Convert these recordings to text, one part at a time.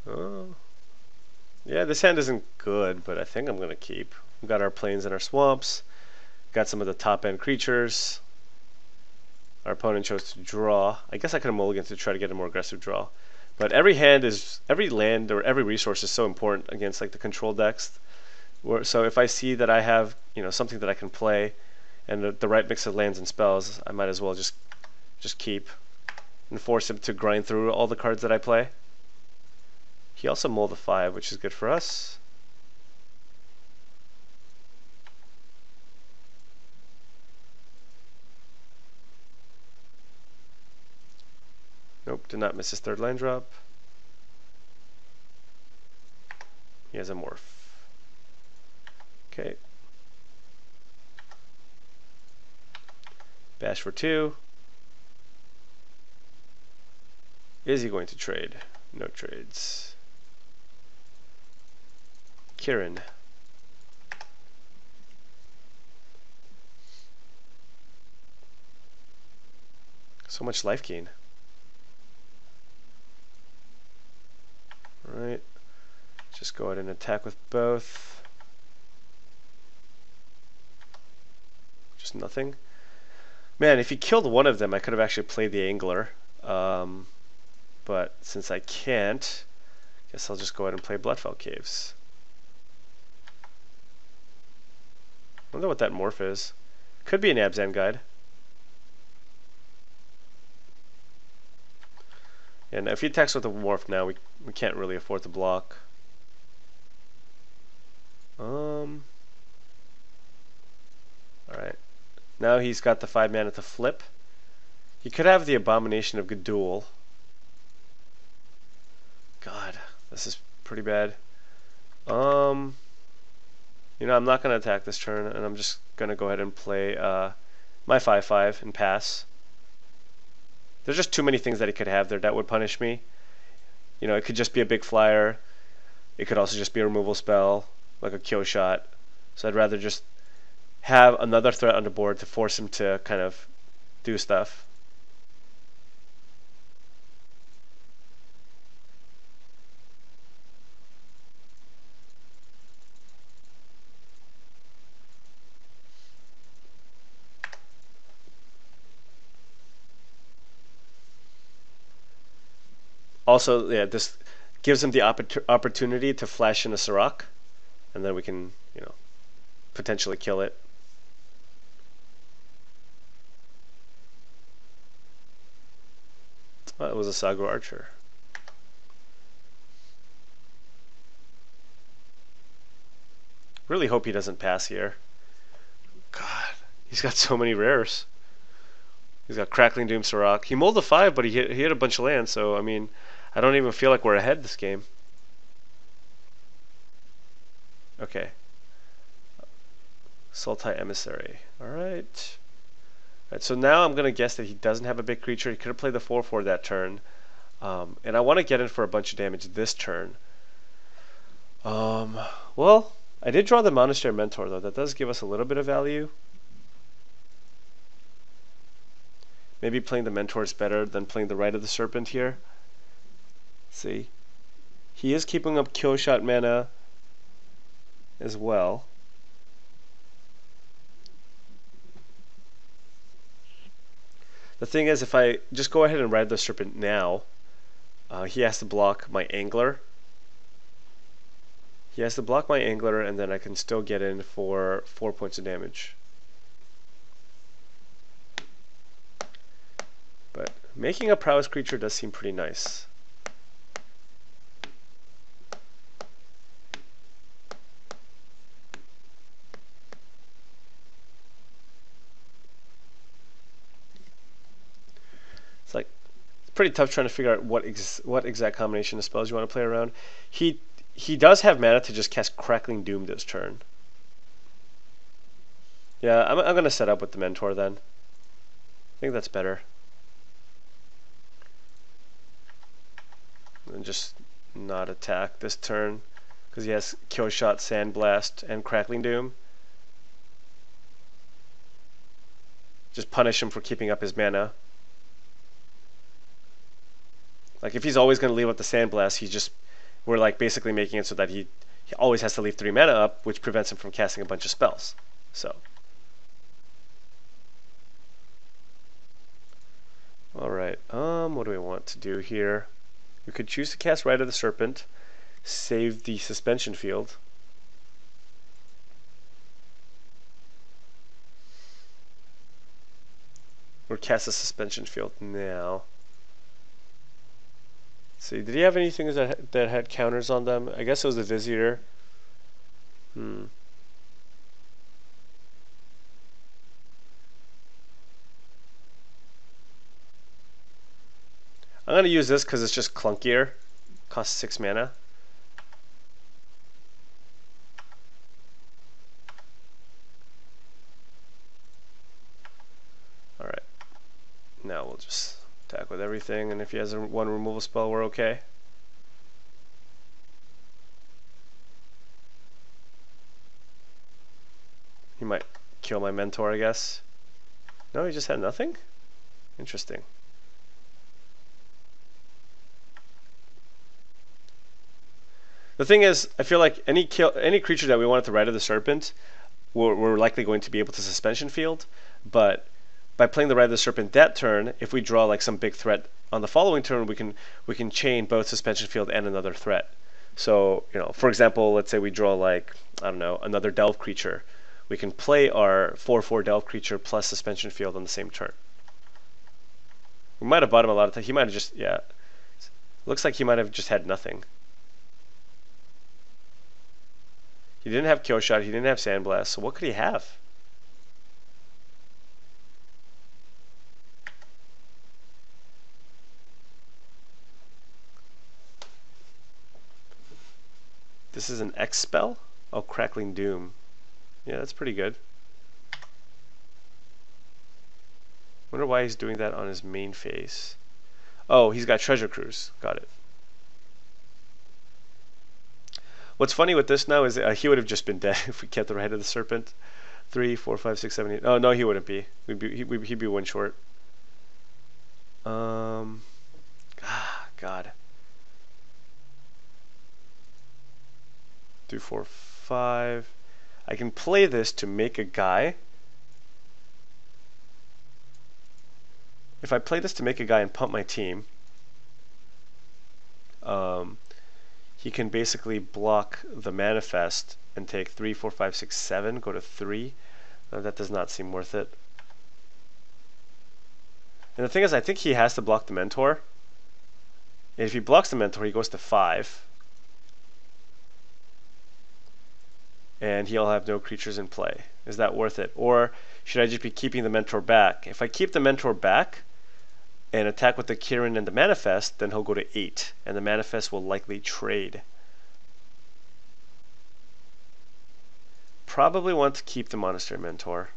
Oh. Yeah, this hand isn't good, but I think I'm going to keep. We've got our plains and our swamps. Got some of the top end creatures. Our opponent chose to draw. I guess I could have mulliganed to try to get a more aggressive draw. But every land or every resource is so important against like the control decks. So if I see that I have something that I can play, and the right mix of lands and spells, I might as well just keep and force him to grind through all the cards that I play. He also mulled the 5, which is good for us. Nope, did not miss his 3rd land drop. He has a morph. Okay. Bash for 2. Is he going to trade? No trades. Kieran. So much life gain. Alright. Just go ahead and attack with both. Just nothing. Man, if he killed one of them, I could have actually played the Angler. But since I can't, guess I'll just go ahead and play Bloodfell Caves. I wonder what that morph is. Could be an Abzan guide. And if he attacks with a morph now, we can't really afford to block. Alright. Now he's got the 5 mana to flip. He could have the Abomination of Gadul. God, this is pretty bad. I'm not going to attack this turn, and I'm just going to go ahead and play my 5/5 and pass. There's just too many things that he could have there that would punish me. It could just be a big flyer. It could also just be a removal spell, like a kill shot. So I'd rather just have another threat on the board to force him to kind of do stuff. Also, yeah, this gives him the opportunity to flash in a Sirach, and then we can, potentially kill it. Well, it was a Sagro Archer. Really hope he doesn't pass here. God, he's got so many rares. He's got Crackling Doom Sirach. He mulled a 5, but he hit a bunch of lands, so I mean, I don't even feel like we're ahead this game. Okay. Sultai Emissary. Alright. Alright, so now I'm going to guess that he doesn't have a big creature. He could have played the 4/4 that turn. And I want to get in for a bunch of damage this turn. Well, I did draw the Monastery Mentor, though. That does give us a little bit of value. Maybe playing the Mentor is better than playing the Rite of the Serpent here. See? He is keeping up kill shot mana as well. The thing is, if I just go ahead and Ride the Serpent now, he has to block my Angler. He has to block my Angler, and then I can still get in for 4 points of damage. But making a Prowess creature does seem pretty nice. It's pretty tough trying to figure out what exact combination of spells you want to play around. He does have mana to just cast Crackling Doom this turn. Yeah, I'm going to set up with the Mentor then. I think that's better. And just not attack this turn, because he has Kill Shot, Sandblast, and Crackling Doom. Just punish him for keeping up his mana. Like, if he's always going to leave with the Sandblast, he's just we're like basically making it so that he always has to leave 3 mana up, which prevents him from casting a bunch of spells. So, all right. What do we want to do here? We could choose to cast Rite of the Serpent, save the suspension field. Or cast a suspension field now. Let's see, did he have anything that had counters on them? I guess it was the Vizier. I'm going to use this because it's just clunkier. Costs 6 mana. Alright. Now we'll just attack with everything, and if he has a 1 removal spell, we're okay. He might kill my mentor, I guess. No, he just had nothing? Interesting. The thing is, I feel like any creature that we wanted to Rite of the Serpent, we're likely going to be able to suspension field, but by playing the Rite of the Serpent that turn, if we draw like some big threat on the following turn, we can chain both suspension field and another threat. So, for example, let's say we draw like, I don't know, another Delve creature. We can play our 4/4 Delve creature plus suspension field on the same turn. We might have bought him a lot of time. He might have just, yeah. Looks like he might have just had nothing. He didn't have Kill Shot, he didn't have Sandblast, so what could he have? This is an X spell? Oh, Crackling Doom. Yeah, that's pretty good. Wonder why he's doing that on his main phase. Oh, he's got Treasure Cruise. Got it. What's funny with this now is he would have just been dead if we kept the Rite of the Serpent. 3, 4, 5, 6, 7, 8. Oh, no, he wouldn't be. He'd be 1 short. God. Three, 4, 5. I can play this to make a guy. If I play this to make a guy and pump my team, he can basically block the Manifest and take 3, 4, 5, 6, 7, go to 3. That does not seem worth it. And the thing is, I think he has to block the Mentor. And if he blocks the Mentor, he goes to 5. And he'll have no creatures in play. Is that worth it? Or should I just be keeping the Mentor back? If I keep the Mentor back and attack with the Kirin and the Manifest, then he'll go to 8, and the Manifest will likely trade. Probably want to keep the Monastery Mentor.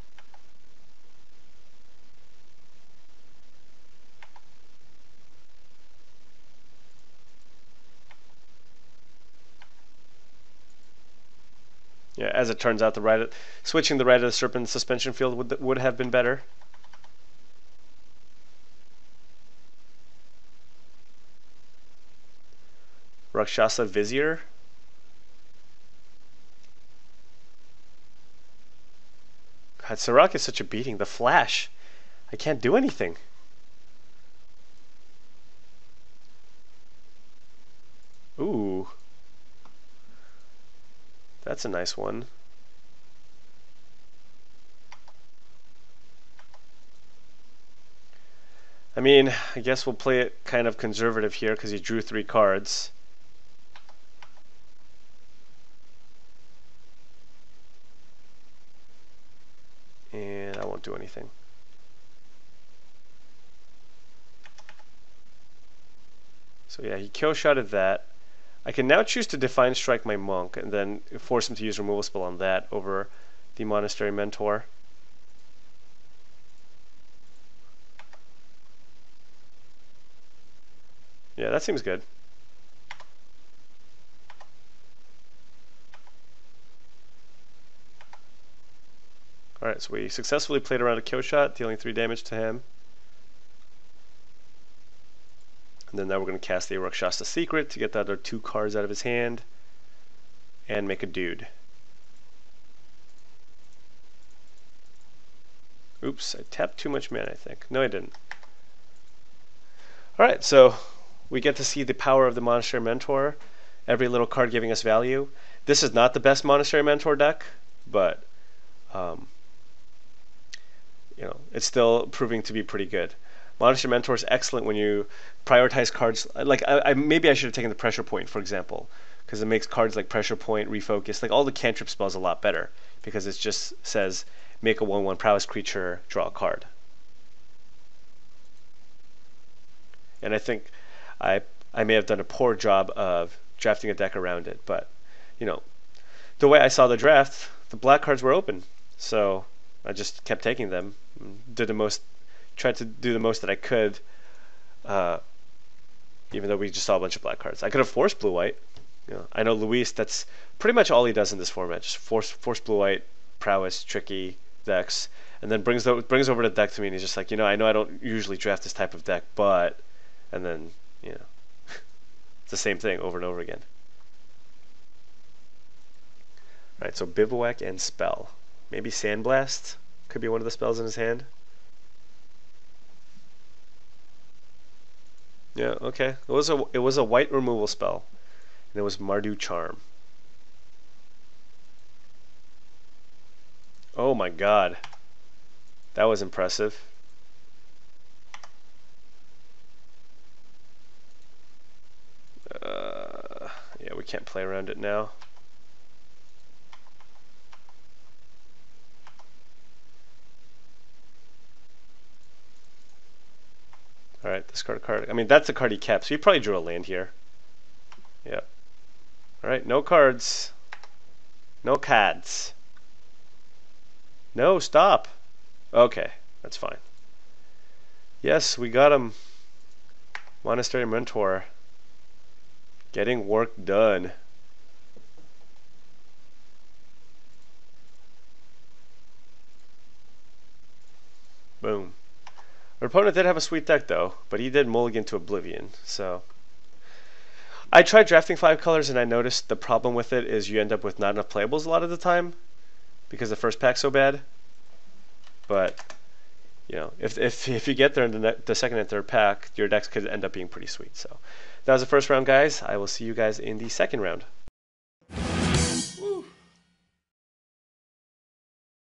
Yeah, as it turns out, switching the Rite of the Serpent suspension field would have been better. Rakshasa Vizier. God, Serac is such a beating. The Flash. I can't do anything. Ooh. That's a nice one. I mean, I guess we'll play it kind of conservative here because he drew 3 cards. And I won't do anything. So yeah, he kill-shotted that. I can now choose to Define Strike my Monk and then force him to use removal spell on that over the Monastery Mentor. Yeah, that seems good. Alright, so we successfully played around a kill shot, dealing 3 damage to him. And then now we're going to cast the Rakshasa Secret to get the other 2 cards out of his hand and make a dude. Oops, I tapped too much mana, I think. No, I didn't. Alright, so we get to see the power of the Monastery Mentor. Every little card giving us value. This is not the best Monastery Mentor deck, but you know, it's still proving to be pretty good. Monastery Mentor is excellent when you prioritize cards. Like maybe I should have taken the Pressure Point, for example, because it makes cards like Pressure Point, Refocus, like all the cantrip spells a lot better, because it just says make a 1/1 prowess creature, draw a card. And I think I may have done a poor job of drafting a deck around it, but you know, the way I saw the draft, the black cards were open, so I just kept taking them. Tried to do the most that I could, even though we just saw a bunch of black cards. I could have forced blue-white. You know, I know Luis, that's pretty much all he does in this format, just force blue-white, prowess, tricky decks, and then brings over the deck to me, and he's just like, you know I don't usually draft this type of deck, but, and then, you know, it's the same thing over and over again. Alright, so Bivouac and Spell. Maybe Sandblast could be one of the spells in his hand. Yeah, okay. It was a white removal spell, and it was Mardu Charm. Oh my god. That was impressive. Yeah, we can't play around it now. Alright, discard a card. I mean, that's the card he kept, so he probably drew a land here. Yep. Alright, no cards. No cards. No, stop. Okay, that's fine. Yes, we got him. Monastery Mentor. Getting work done. Boom. Our opponent did have a sweet deck though, but he did mulligan to Oblivion, so. I tried drafting 5 colors and I noticed the problem with it is you end up with not enough playables a lot of the time, because the first pack's so bad. But, you know, if you get there in the second and third pack, your decks could end up being pretty sweet. So that was the first round, guys. I will see you guys in the second round.